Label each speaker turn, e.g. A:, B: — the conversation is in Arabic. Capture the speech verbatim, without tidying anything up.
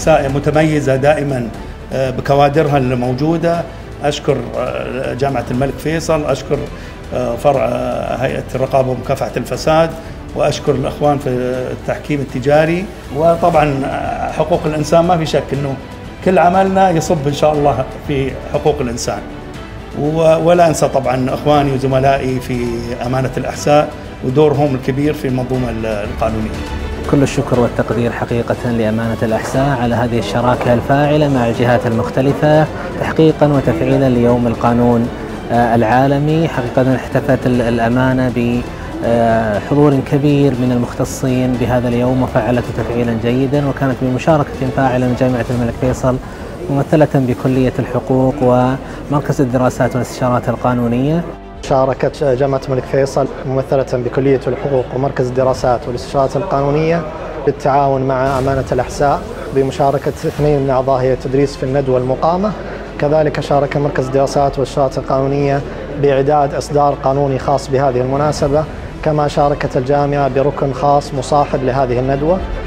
A: الأحساء متميزة دائما بكوادرها الموجودة. أشكر جامعة الملك فيصل، أشكر فرع هيئة الرقابة ومكافحة الفساد، وأشكر الأخوان في التحكيم التجاري. وطبعا حقوق الإنسان ما في شك أنه كل عملنا يصب إن شاء الله في حقوق الإنسان. ولا أنسى طبعا أخواني وزملائي في أمانة الأحساء ودورهم الكبير في المنظومة القانونية.
B: كل الشكر والتقدير حقيقة لأمانة الأحساء على هذه الشراكة الفاعلة مع الجهات المختلفة تحقيقا وتفعيلا ليوم القانون العالمي. حقيقة احتفت الأمانة بحضور كبير من المختصين بهذا اليوم وفعلته تفعيلا جيدا، وكانت بمشاركة فاعلة من جامعة الملك فيصل ممثلة بكلية الحقوق ومركز الدراسات والاستشارات القانونية.
C: شاركت جامعة الملك فيصل ممثلة بكلية الحقوق ومركز الدراسات والاستشارات القانونية بالتعاون مع أمانة الأحساء بمشاركة اثنين من أعضاء هيئة التدريس في الندوة المقامة. كذلك شارك مركز الدراسات والاستشارات القانونية بإعداد إصدار قانوني خاص بهذه المناسبة، كما شاركت الجامعة بركن خاص مصاحب لهذه الندوة.